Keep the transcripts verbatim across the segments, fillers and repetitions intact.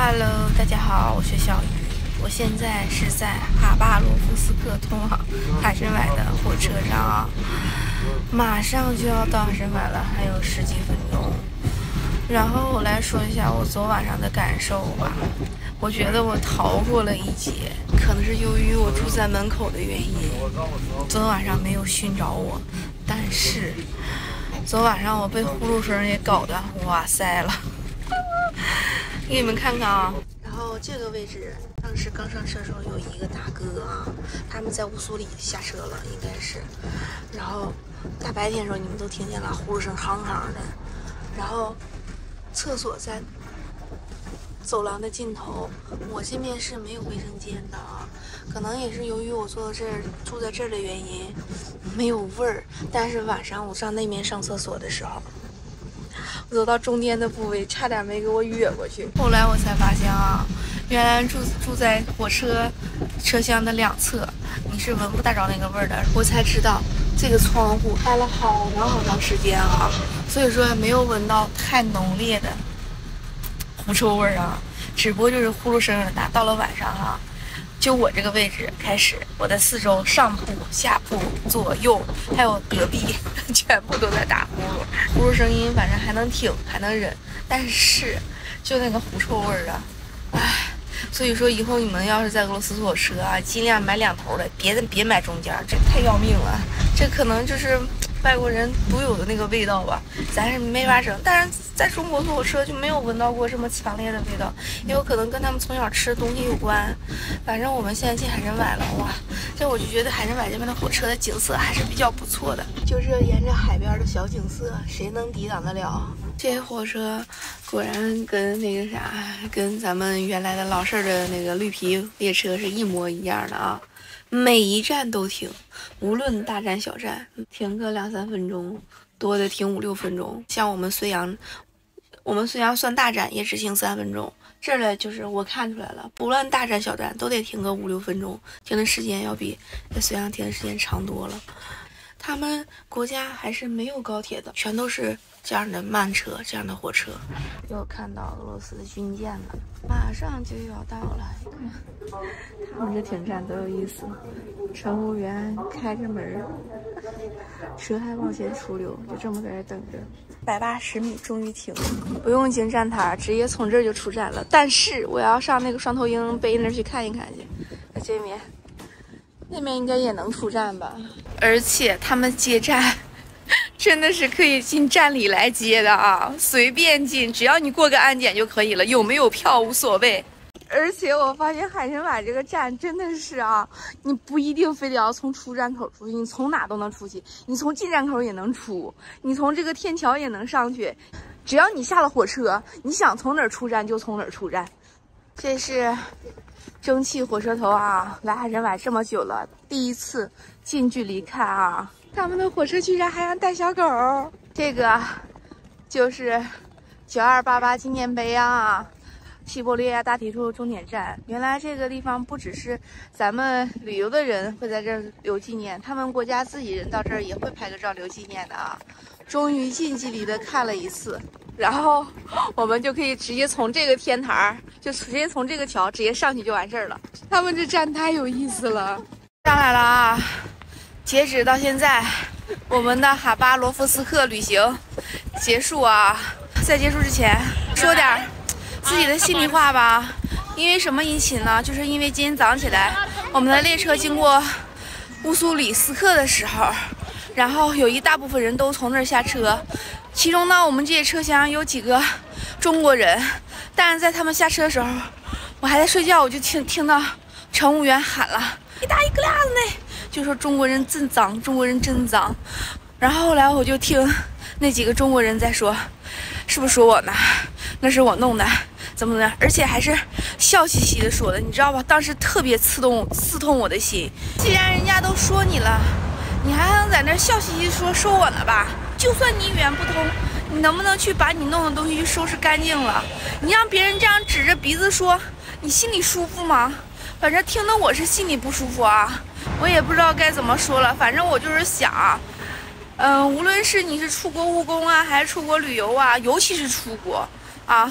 Hello， 大家好，我是小鱼，我现在是在哈巴罗夫斯克通往海参崴的火车上啊，马上就要到海参崴了，还有十几分钟。然后我来说一下我昨晚上的感受吧。我觉得我逃过了一劫，可能是由于我住在门口的原因，昨晚上没有熏着我。但是昨晚上我被呼噜声也搞得哇塞了。给你们看看啊，然后这个位置当时刚上车的时候有一个大哥啊，他们在乌苏里下车了，应该是。然后大白天的时候你们都听见了呼噜声行行的。然后厕所在走廊的尽头，我这边是没有卫生间的啊，可能也是由于我坐这儿住在这儿的原因，没有味儿。但是晚上我上那边上厕所的时候，我走到中间的部位，差点没给我哕过去。后来我才发现啊，原来住住在火车车厢的两侧，你是闻不大着那个味儿的。我才知道这个窗户开了好长好长时间啊，所以说没有闻到太浓烈的狐臭味儿啊，只不过就是呼噜声很大。到了晚上啊，就我这个位置开始，我的四周上铺、下铺、左右还有隔壁，全部都在打呼噜，呼噜声音反正还能挺，还能忍，但是就那个狐臭味儿啊，唉。所以说以后你们要是在俄罗斯坐车啊，尽量买两头的，别别买中间，这太要命了。这可能就是外国人独有的那个味道吧，咱是没法整。但是在中国坐火车就没有闻到过这么强烈的味道，也有可能跟他们从小吃的东西有关。反正我们现在进海参崴了，哇，这我就觉得海参崴这边的火车的景色还是比较不错的，就是沿着海边的小景色，谁能抵挡得了？这些火车果然跟那个啥，跟咱们原来的老式的那个绿皮列车是一模一样的啊，每一站都停，无论大站小站，停个两三分钟，多的停五六分钟。像我们绥阳，我们绥阳算大站也只停三分钟，这儿呢就是我看出来了，不论大站小站都得停个五六分钟，停的时间要比在绥阳停的时间长多了。他们国家还是没有高铁的，全都是这样的慢车，这样的火车。又看到俄罗斯的军舰了，马上就要到了。你看，他们这停站多有意思，乘务员开着门，车还往前出溜，就这么在这等着。一百八十米终于停，不用进站台，直接从这儿就出站了。但是我要上那个双头鹰碑那儿去看一看去，在这边。那边应该也能出站吧，而且他们接站真的是可以进站里来接的啊，随便进，只要你过个安检就可以了，有没有票无所谓。而且我发现海参崴这个站真的是啊，你不一定非得要从出站口出去，你从哪都能出去，你从进站口也能出，你从这个天桥也能上去，只要你下了火车，你想从哪儿出站就从哪儿出站。这是蒸汽火车头啊，来海参崴这么久了，第一次近距离看啊，他们的火车居然还让带小狗。这个就是九二八八纪念碑啊，西伯利亚大铁路终点站。原来这个地方不只是咱们旅游的人会在这儿留纪念，他们国家自己人到这儿也会拍个照留纪念的啊。终于近距离的看了一次，然后我们就可以直接从这个天台，就直接从这个桥直接上去就完事儿了。他们这站太有意思了。上来了啊！截止到现在，我们的哈巴罗夫斯克旅行结束啊。在结束之前，说点自己的心里话吧。因为什么引起呢？就是因为今天早上起来，我们的列车经过乌苏里斯克的时候，然后有一大部分人都从那儿下车，其中呢，我们这些车厢有几个中国人，但是在他们下车的时候，我还在睡觉，我就听听到乘务员喊了一大一个俩子呢，就说中国人真脏，中国人真脏。然后后来我就听那几个中国人在说，是不是说我呢？那是我弄的，怎么的？而且还是笑嘻嘻的说的，你知道吧？当时特别刺痛刺痛我的心。既然人家都说你了，你还能在那笑嘻嘻说说我呢吧？就算你语言不通，你能不能去把你弄的东西去收拾干净了？你让别人这样指着鼻子说，你心里舒服吗？反正听得我是心里不舒服啊，我也不知道该怎么说了。反正我就是想，嗯、呃，无论是你是出国务工啊，还是出国旅游啊，尤其是出国啊，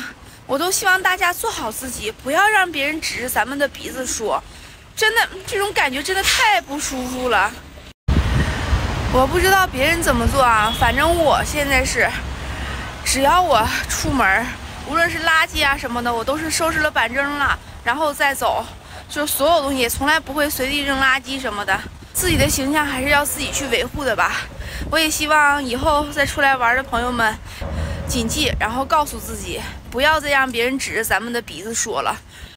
我都希望大家做好自己，不要让别人指着咱们的鼻子说。真的，这种感觉真的太不舒服了。我不知道别人怎么做啊，反正我现在是，只要我出门，无论是垃圾啊什么的，我都是收拾了板扔了，然后再走。就所有东西从来不会随地扔垃圾什么的。自己的形象还是要自己去维护的吧。我也希望以后再出来玩的朋友们谨记，然后告诉自己，不要再让别人指着咱们的鼻子说了。